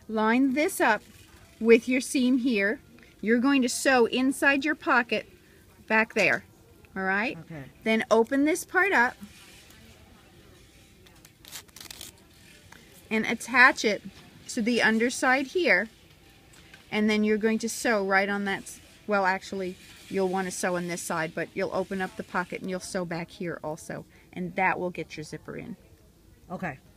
line this up with your seam here. You're going to sew inside your pocket back there. All right? Okay. Then open this part up and attach it to the underside here. And then you're going to sew right on that. Well, actually, you'll want to sew on this side, but you'll open up the pocket and you'll sew back here also. And that will get your zipper in. Okay.